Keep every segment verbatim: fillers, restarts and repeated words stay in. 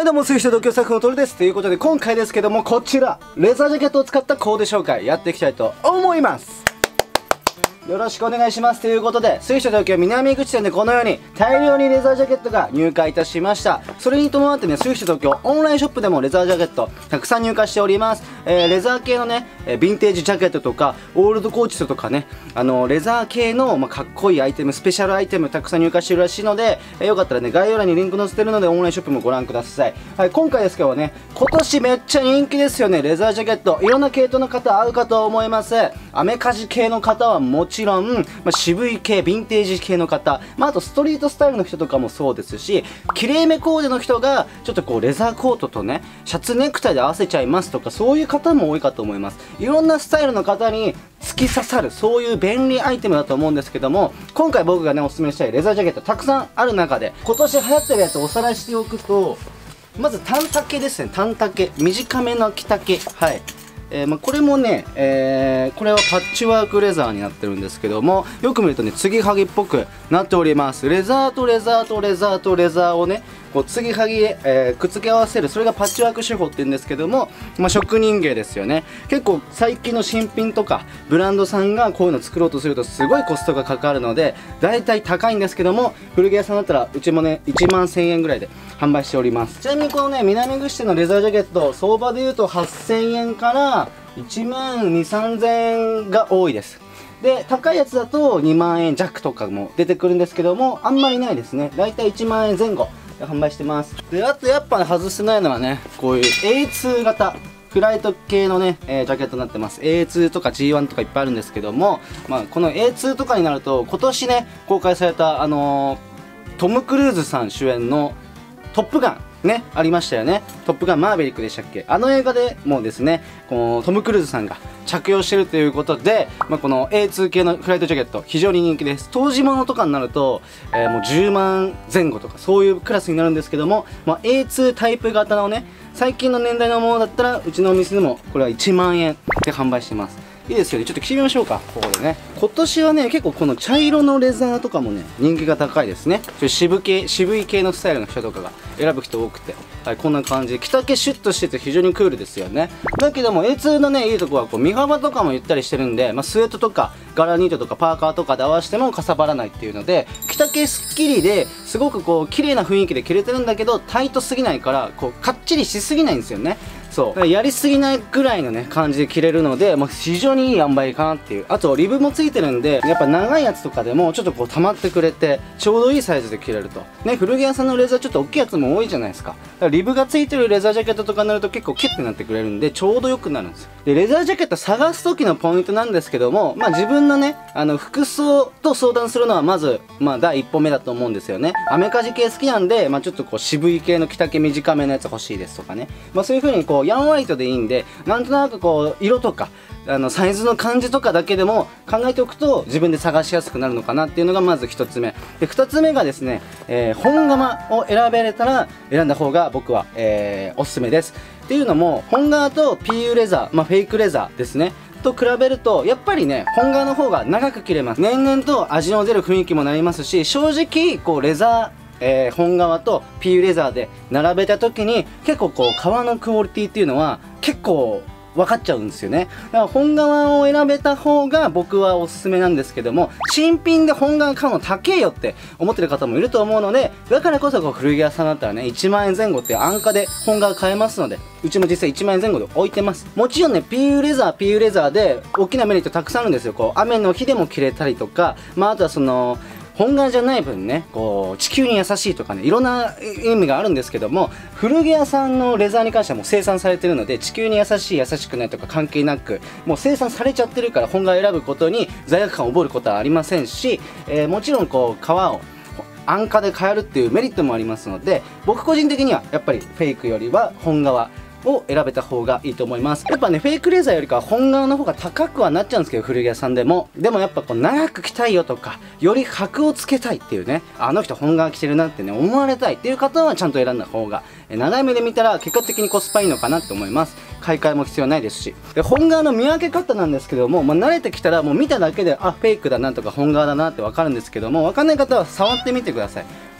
はいどうも、水晶同居作のトルです。ということで今回ですけども、こちらレザージャケットを使ったコーデ紹介やっていきたいと思います。よろしくお願いします。ということで、水晶東京南口店でこのように大量にレザージャケットが入荷いたしました。それに伴ってね、水晶東京オンラインショップでもレザージャケットたくさん入荷しております。えー、レザー系のね、えー、ヴィンテージジャケットとかオールドコーチスとかね、あのー、レザー系の、まあ、かっこいいアイテム、スペシャルアイテムたくさん入荷してるらしいので、えー、よかったらね、概要欄にリンク載せてるのでオンラインショップもご覧ください。はい、今回ですけどね、今年めっちゃ人気ですよね、レザージャケット。いろんな系統の方合うかと思います。アメカジ系の方はもちろん、まあ渋い系、ヴィンテージ系の方、まあ、あとストリートスタイルの人とかもそうですし、きれいめコーデの人がちょっとこうレザーコートとね、シャツネクタイで合わせちゃいますとか、そういう方も多いかと思います。いろんなスタイルの方に突き刺さる、そういう便利アイテムだと思うんですけども、今回僕がねおすすめしたいレザージャケットたくさんある中で、今年流行ってるやつをおさらいしておくと、まず短丈ですね。短丈、短めの着丈。はい、えーまあ、これもね、えー、これはパッチワークレザーになってるんですけども、よく見るとね、継ぎはぎっぽくなっております。レザーとレザーとレザーとレザーをね、こう継ぎはぎで、えー、くっつけ合わせる、それがパッチワーク手法って言うんですけども、まあ、職人芸ですよね。結構最近の新品とかブランドさんがこういうの作ろうとするとすごいコストがかかるので、だいたい高いんですけども、古着屋さんだったらうちもねいちまんせんえんぐらいで販売しております。ちなみにこのね、南口店のレザージャケット、相場でいうとはっせんえんからいちまんにせんさんぜんえんが多いです。で、高いやつだとにまんえん弱とかも出てくるんですけども、あんまりないですね。だいたいいちまんえんぜん後で販売してます。で、あとやっぱ外せないのはね、こういう エーツー 型フライト系のね、えー、ジャケットになってます。 エーツー とか ジーワン とかいっぱいあるんですけども、まあ、この エーツー とかになると、今年ね公開されたあのー、トム・クルーズさん主演の「トップガン」ね、ありましたよね。トップガンマーヴェリックでしたっけ。あの映画でもですね、このトム・クルーズさんが着用してるということで、まあ、この エーツー 系のフライトジャケット非常に人気です。当時物とかになると、えー、もうじゅうまんぜん後とかそういうクラスになるんですけども、まあ、エーツー タイプ型のね、最近の年代のものだったらうちのお店でもこれはいちまんえんで販売してます。いいですよね。ちょっと着てみましょうか、ここでね。今年はね、結構この茶色のレザーとかもね人気が高いですね。ちょっと渋系渋い系のスタイルの人とかが選ぶ人多くて、はい、こんな感じで着丈シュッとしてて非常にクールですよね。だけども エーツー のねいいとこはこう身幅とかもゆったりしてるんで、まあ、スウェットとかガラニートとかパーカーとかで合わせてもかさばらないっていうので、着丈すっきりですごくこう綺麗な雰囲気で着れてるんだけど、タイトすぎないからこうかっちりしすぎないんですよね。そうやりすぎないぐらいのね感じで着れるので、もう非常にいい塩梅かなっていう。あとリブもついてるんで、やっぱ長いやつとかでもちょっとこう溜まってくれてちょうどいいサイズで着れるとね。古着屋さんのレザーちょっと大きいやつも多いじゃないですか。だからリブがついてるレザージャケットとかになると結構キュッてなってくれるんで、ちょうどよくなるんですよ。で、レザージャケット探す時のポイントなんですけども、まあ自分のねあの服装と相談するのはまずまあ第一歩目だと思うんですよね。アメカジ系好きなんで、まあちょっとこう渋い系の着丈短めのやつ欲しいですとかね、まあそういう風にこうヤンワイトでいいんで、なんとなくこう色とかあのサイズの感じとかだけでも考えておくと自分で探しやすくなるのかなっていうのがまずひとつめで、ふたつめがですね、えー、本革を選べれたら選んだ方が僕は、えー、おすすめです。っていうのも、本革と ピーユー レザー、まあ、フェイクレザーですねと比べると、やっぱりね本革の方が長く着れます。年々と味の出る雰囲気もなりますし、正直こうレザーえー、本革と ピーユー レザーで並べた時に結構こう革のクオリティっていうのは結構分かっちゃうんですよね。だから本革を選べた方が僕はおすすめなんですけども、新品で本革買うの高えよって思ってる方もいると思うので、だからこそこう古着屋さんだったらねいちまんえんぜん後っていう安価で本革買えますので、うちも実際いちまんえんぜん後で置いてます。もちろんね ピーユー レザー ピーユー レザーで大きなメリットたくさんあるんですよ。こう雨の日でも着れたりとか、まああとはその本革じゃない分ね、こう地球に優しいとかね、いろんな意味があるんですけども、古着屋さんのレザーに関してはもう生産されてるので、地球に優しい優しくないとか関係なくもう生産されちゃってるから、本革選ぶことに罪悪感を覚えることはありませんし、えー、もちろんこう革を安価で買えるっていうメリットもありますので、僕個人的にはやっぱりフェイクよりは本革を選べた方がいいと思います。やっぱねフェイクレザーよりかは本革の方が高くはなっちゃうんですけど、古着屋さんでもでもやっぱこう長く着たいよとか、より箔をつけたいっていうね、あの人本革着てるなってね思われたいっていう方はちゃんと選んだ方が、え長い目で見たら結果的にコスパいいのかなって思います。買い替えも必要ないですし。で、本革の見分け方なんですけども、まあ、慣れてきたらもう見ただけであフェイクだなとか本革だなって分かるんですけども、分かんない方は触ってみてください。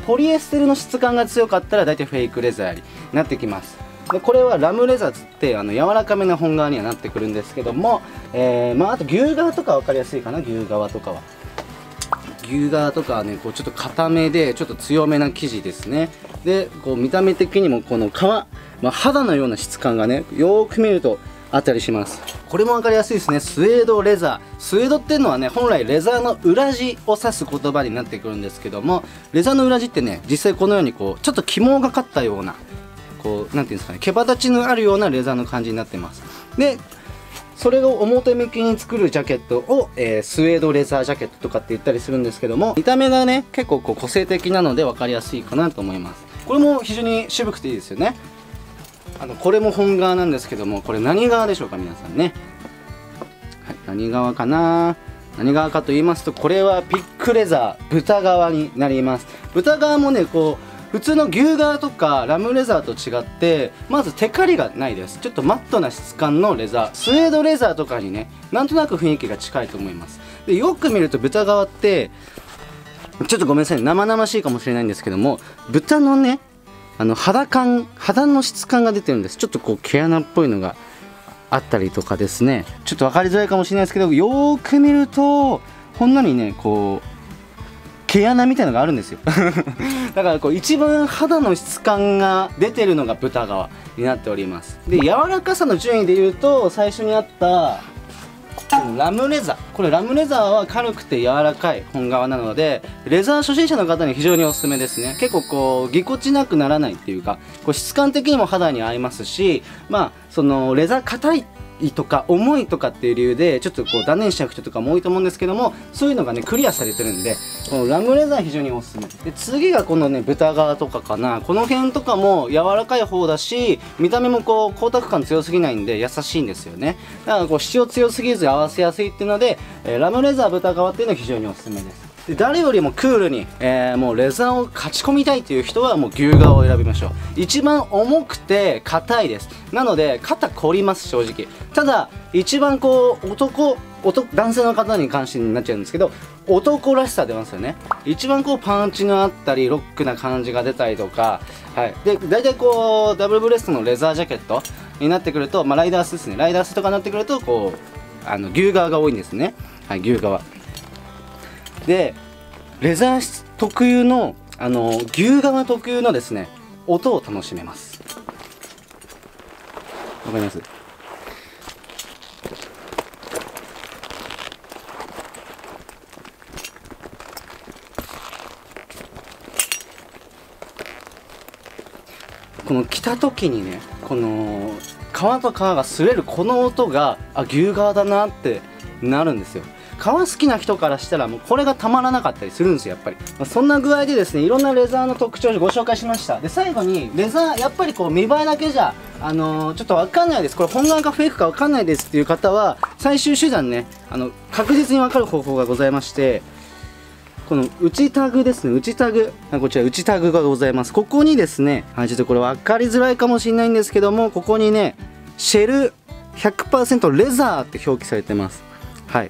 ポリエステルの質感が強かったら大体フェイクレザーになってきます。でこれはラムレザーつってあの柔らかめな本革にはなってくるんですけども、えー、まああと牛革とか分かりやすいかな。牛革とかは牛革とかはねこうちょっと硬めでちょっと強めな生地ですね。でこう見た目的にもこの皮、まあ、肌のような質感がねよーく見るとあったりします。これも分かりやすいですね。スウェードレザー。スウェードっていうのはね本来レザーの裏地を指す言葉になってくるんですけども、レザーの裏地ってね実際このようにこうちょっと起毛がかったようなこうなんていうんですかね、毛羽立ちのあるようなレザーの感じになってます。でそれを表向きに作るジャケットを、えー、スウェードレザージャケットとかって言ったりするんですけども、見た目がね結構こう個性的なので分かりやすいかなと思います。これも非常に渋くていいですよね。あのこれも本革なんですけども、これ何革でしょうか皆さんね。はい、何革かな。何革かと言いますと、これはピックレザー豚革になります。豚革もねこう普通の牛革とかラムレザーと違ってまずテカリがないです。ちょっとマットな質感のレザー、スウェードレザーとかにねなんとなく雰囲気が近いと思います。でよく見ると豚革ってちょっとごめんなさい、生々しいかもしれないんですけども、豚のねあの肌感肌の質感が出てるんです。ちょっとこう毛穴っぽいのがあったりとかですね、ちょっと分かりづらいかもしれないですけど、よーく見るとほんのりねこう毛穴みたいのがあるんですよだからこう一番肌の質感が出てるのが豚革になっております。で柔らかさの順位でいうと最初にあったラムレザー、これラムレザーは軽くて柔らかい本革なのでレザー初心者の方に非常におすすめですね。結構こうぎこちなくならないっていうか、こう質感的にも肌に合いますし、まあそのレザー硬いとか重いとかっていう理由でちょっとこう断念しちゃう人とかも多いと思うんですけども、そういうのがねクリアされてるんでこのラムレザー非常におすすめで、次がこのね豚革とかかな。この辺とかも柔らかい方だし見た目もこう光沢感強すぎないんで優しいんですよね。だからこう主張強すぎず合わせやすいっていうので、えー、ラムレザー豚革っていうのは非常におすすめです。で誰よりもクールに、えー、もうレザーを勝ち込みたいという人はもう牛革を選びましょう。一番重くて硬いです。なので肩凝ります正直。ただ一番こう男男男性の方に関してになっちゃうんですけど、男らしさ出ますよね。一番こうパンチのあったりロックな感じが出たりとか、はい、で大体こうダブルブレストのレザージャケットになってくると、まあ、ライダースですね、ライダースとかになってくるとこうあの牛革が多いんですね。はい、牛革でレザー特有のあの牛革特有のですね音を楽しめます。わかります？この着た時にねこの皮と皮が擦れるこの音があ牛革だなってなるんですよ。皮好きな人からしたらもうこれがたまらなかったりするんですよやっぱり。まあ、そんな具合でですねいろんなレザーの特徴をご紹介しました。で最後にレザーやっぱりこう見栄えだけじゃあのー、ちょっと分かんないです、これ本革かフェイクか分かんないですっていう方は最終手段ねあの確実に分かる方法がございまして、この内タグですね、内タグ、こちら内タグがございます。ここにですね、はい、ちょっとこれ分かりづらいかもしれないんですけども、ここにねシェル ひゃくパーセント レザーって表記されてます。はい、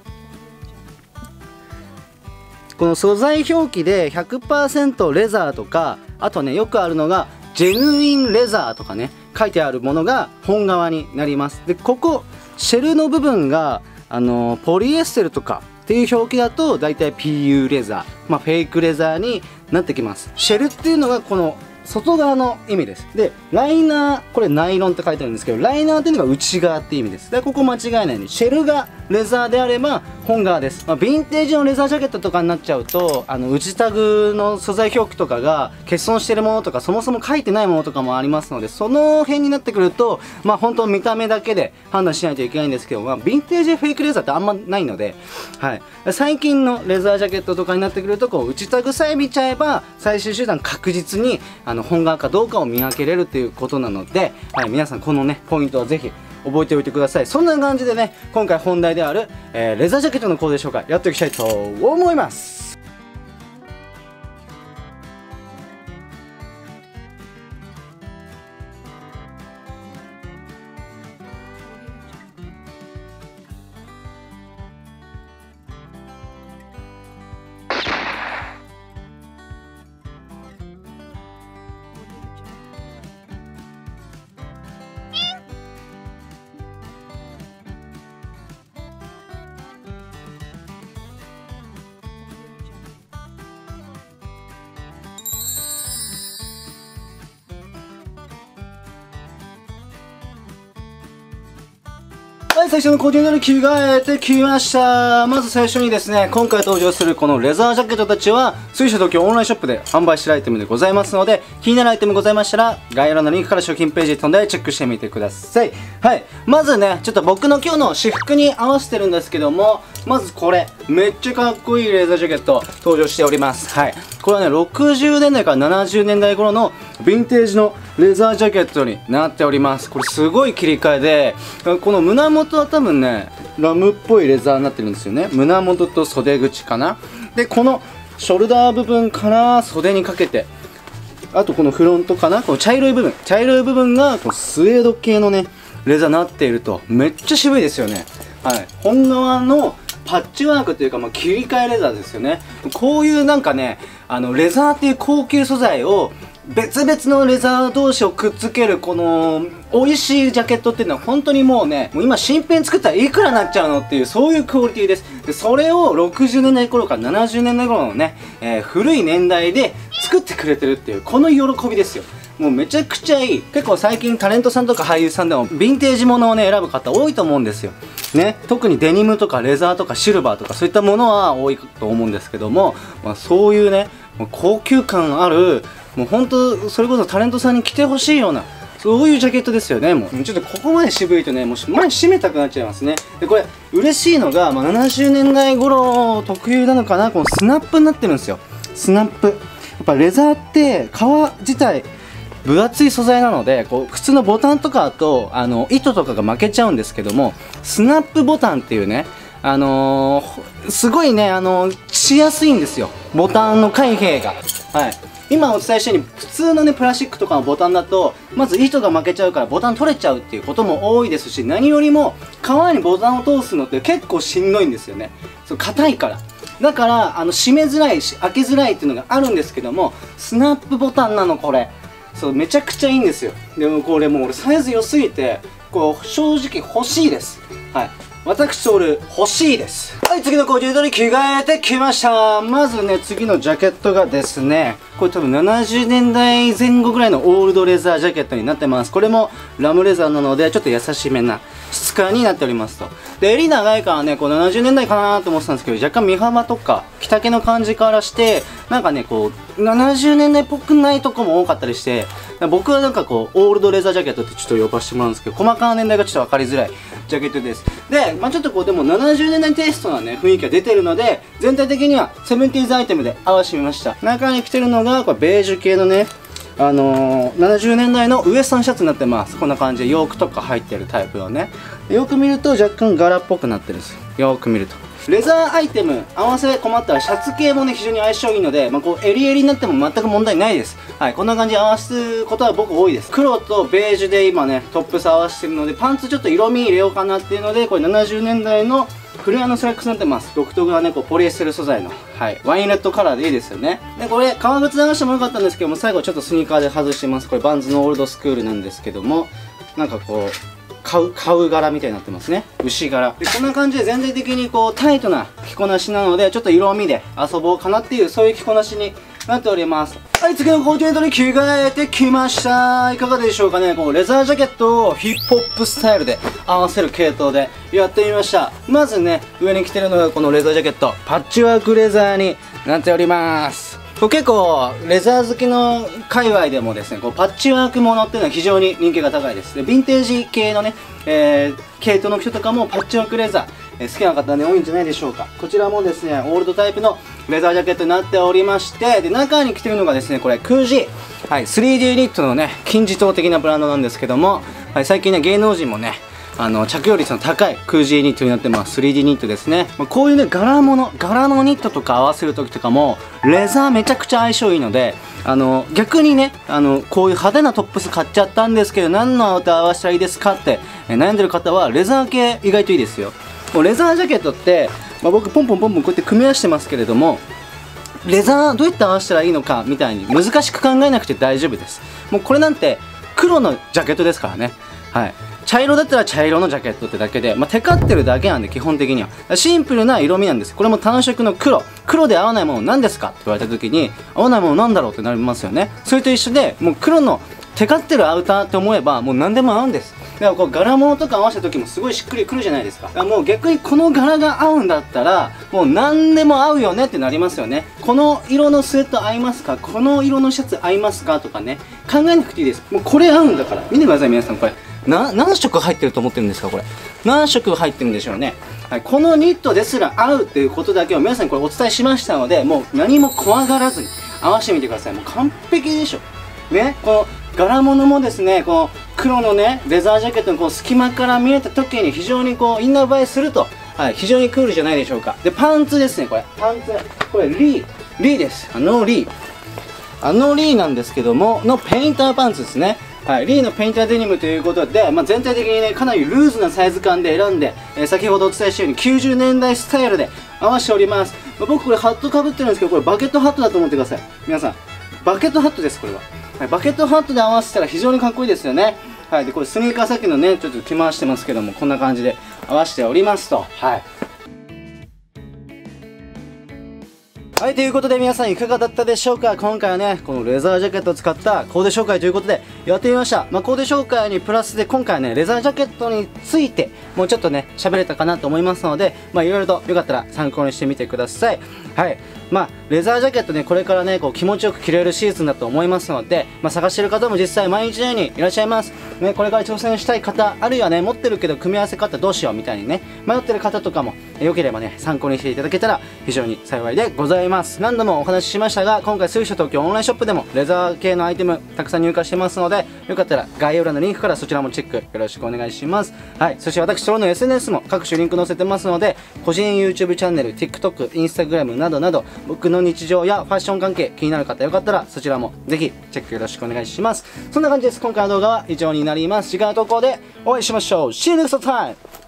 この素材表記で ひゃくパーセント レザーとか、あとねよくあるのがジェヌインレザーとかね書いてあるものが本革になります。でここシェルの部分があのポリエステルとかっていう表記だとだいたい ピーユー レザー、まあ、フェイクレザーになってきます。シェルっていうのがこの外側の意味です。でライナー、これナイロンって書いてあるんですけど、ライナーっていうのが内側っていう意味です。でここ間違えないようにシェルがレザーであれば本革です。まあ、ヴィンテージのレザージャケットとかになっちゃうとあの内タグの素材表記とかが欠損してるものとかそもそも書いてないものとかもありますので、その辺になってくるとまあ本当見た目だけで判断しないといけないんですけど、まあ、ヴィンテージフェイクレザーってあんまないので、はい、最近のレザージャケットとかになってくるとこう内タグさえ見ちゃえば最終手段確実にあの本革かどうかを見分けれるということなので、はい、皆さんこのねポイントはぜひ覚えておいてください。そんな感じでね今回本題である、えー、レザージャケットのコーデ紹介やっていきたいと思います。 はい、最初のコーディネートに着替えてきました。まず最初にですね、今回登場するこのレザージャケットたちは水晶東京オンラインショップで販売しているアイテムでございますので、気になるアイテムございましたら概要欄のリンクから商品ページに飛んでチェックしてみてください。はい、まずね、ちょっと僕の今日の私服に合わせてるんですけども、まずこれめっちゃかっこいいレザージャケット登場しております。はい、これはね、ろくじゅうねんだいからななじゅうねんだい頃のヴィンテージのレザージャケットになっております。これすごい切り替えで、この胸元は多分ねラムっぽいレザーになってるんですよね。胸元と袖口かな。でこのショルダー部分から袖にかけて、あとこのフロントかな、この茶色い部分茶色い部分がこのスウェード系のねレザーになっているとめっちゃ渋いですよね。はい、本革のパッチワークというか、まあ、切り替えレザーですよね。こういうなんかね、あのレザーっていう高級素材を別々のレザー同士をくっつけるこの美味しいジャケットっていうのは本当にもうね、もう今新品作ったらいくらになっちゃうのっていう、そういうクオリティです。でそれをろくじゅうねんだい頃からななじゅうねんだい頃のね、えー、古い年代で作ってくれてるっていうこの喜びですよ。もうめちゃくちゃいい。結構最近タレントさんとか俳優さんでもヴィンテージものをね選ぶ方多いと思うんですよね。特にデニムとかレザーとかシルバーとかそういったものは多いと思うんですけども、まあ、そういうねもう高級感ある、もう本当それこそタレントさんに着てほしいようなそういうジャケットですよね。もうちょっとここまで渋いとね、もう前締めたくなっちゃいますね。でこれ嬉しいのが、まあ、ななじゅうねんだい頃特有なのかな、このスナップになってるんですよ。スナップやっぱレザーって革自体分厚い素材なので、こう普通のボタンとかだとあの糸とかが負けちゃうんですけども、スナップボタンっていうね、あのー、すごいね、あのー、しやすいんですよ、ボタンの開閉が。はい、今お伝えしたように普通のねプラスチックとかのボタンだとまず糸が負けちゃうからボタン取れちゃうっていうことも多いですし、何よりも革にボタンを通すのって結構しんどいんですよね。そう硬いから。だからあの閉めづらいし開けづらいっていうのがあるんですけども、スナップボタンなのこれ。そうめちゃくちゃいいんですよ。でもこれもう俺サイズ良すぎてこう正直欲しいです。はい、私俺欲しいです。はい、次のコーディネートに着替えてきました。まずね次のジャケットがですね、これ多分ななじゅうねんだいぜん後ぐらいのオールドレザージャケットになってます。これもラムレザーなのでちょっと優しめな質感になっておりますと。で襟長いからね、こうななじゅうねんだいかなと思ってたんですけど、若干身幅とか着丈の感じからしてなんかねこうななじゅうねんだいっぽくないとこも多かったりして、僕はなんかこうオールドレザージャケットってちょっと呼ばせてもらうんですけど、細かな年代がちょっと分かりづらいジャケットです。で、まあ、ちょっとこうでもななじゅうねんだいテイストなね雰囲気が出てるので、全体的にはセブンティーズアイテムで合わせてみました。中に着てるのがこれベージュ系のね、あのー、ななじゅうねんだいのウエスタンシャツになってます。こんな感じでヨークとか入ってるタイプのね、よく見ると若干柄っぽくなってるんですよ。よく見るとレザーアイテム合わせ困ったらシャツ系もね非常に相性いいので、まあ、こう襟襟になっても全く問題ないです。はい、こんな感じで合わせることは僕多いです。黒とベージュで今ねトップス合わせてるので、パンツちょっと色味入れようかなっていうので、これななじゅうねんだいのフレアのスラックスになってます。独特なねこうポリエステル素材の、はい、ワインレッドカラーでいいですよね。でこれ革靴流してもよかったんですけども、最後ちょっとスニーカーで外してます。これバンズのオールドスクールなんですけども、なんかこう買う、買う柄みたいになってますね。牛柄でこんな感じで全体的にこうタイトな着こなしなので、ちょっと色味で遊ぼうかなっていうそういう着こなしになっております。はい、次のコーディネートに着替えてきました。いかがでしょうかね。こうレザージャケットをヒップホップスタイルで合わせる系統でやってみました。まずね上に着てるのがこのレザージャケット、パッチワークレザーになっております。これ結構レザー好きの界隈でもですね、こうパッチワークものっていうのは非常に人気が高いです。でヴィンテージ系のね、えー、系統の人とかもパッチワークレザー、えー、好きな方ね多いんじゃないでしょうか。こちらもですねオールドタイプのレザージャケットになっておりまして、で中に着てるのがですねこれクージー、はい、スリーディー ニットのね金字塔的なブランドなんですけども、はい、最近ね芸能人もねあの着用率の高いクージーニットになってます。 スリーディー ニットですね。まあ、こういうね柄物柄のニットとか合わせる時とかもレザーめちゃくちゃ相性いいので、あの逆にねあのこういう派手なトップス買っちゃったんですけど何のと合わせたらいいですかってえ悩んでる方はレザー系意外といいですよ。もうレザージャケットって、まあ、僕ポンポンポンポンこうやって組み合わせてますけれども、レザーどうやって合わせたらいいのかみたいに難しく考えなくて大丈夫です。もうこれなんて黒のジャケットですからね。はい、茶色だったら茶色のジャケットってだけで、まあ、テカってるだけなんで基本的にはシンプルな色味なんです。これも単色の黒黒で合わないもの何ですかって言われた時に合わないものなんだろうってなりますよね。それと一緒でもう黒のテカってるアウターって思えばもう何でも合うんです。 からこう柄物とか合わせた時もすごいしっくりくるじゃないですか。だからもう逆にこの柄が合うんだったらもう何でも合うよねってなりますよね。この色のスウェット合いますか、この色のシャツ合いますかとかね、考えなくていいです。もうこれ合うんだから。見てください皆さん、これな何色入ってると思ってるんですか。これ何色入ってるんでしょうね。はい、このニットですら合うっていうことだけを皆さんにこれお伝えしましたので、もう何も怖がらずに合わせてみてください。もう完璧でしょね。この柄物もですね、この黒のねレザージャケットのこの隙間から見えた時に非常にこうインナー映えすると、はい、非常にクールじゃないでしょうか。でパンツですね、これパンツ、これリーリーです。あのリーあのリーなんですけどものペインターパンツですね。はい、リーのペインターデニムということで、まあ、全体的にねかなりルーズなサイズ感で選んで、えー、先ほどお伝えしたようにきゅうじゅうねんだいスタイルで合わせております。まあ、僕これハットかぶってるんですけど、これバケットハットだと思ってください。皆さんバケットハットです、これは。はい、バケットハットで合わせたら非常にかっこいいですよね。はい、でこれスニーカーさっきのねちょっと着回してますけども、こんな感じで合わせておりますと。はいはい、ということで皆さんいかがだったでしょうか。今回はねこのレザージャケットを使ったコーデ紹介ということでやってみました。まあ、コーデ紹介にプラスで今回はねレザージャケットについてもうちょっとね喋れたかなと思いますので、まあいろいろとよかったら参考にしてみてください。はい、まあレザージャケットねこれからねこう気持ちよく着れるシーズンだと思いますので、まあ、探してる方も実際毎日のようにいらっしゃいますね。これから挑戦したい方、あるいはね持ってるけど組み合わせ方どうしようみたいにね迷ってる方とかもよければね参考にしていただけたら非常に幸いでございます。何度もお話ししましたが、今回水晶東京オンラインショップでもレザー系のアイテムたくさん入荷してますので、よかったら概要欄のリンクからそちらもチェックよろしくお願いします。はい、そして私ソロの エスエヌエス も各種リンク載せてますので、個人 YouTube チャンネル、TikTok、Instagram などなど僕の日常やファッション関係気になる方よかったらそちらもぜひチェックよろしくお願いします。そんな感じです。今回の動画は以上になります。次回の投稿でお会いしましょう。See you next time!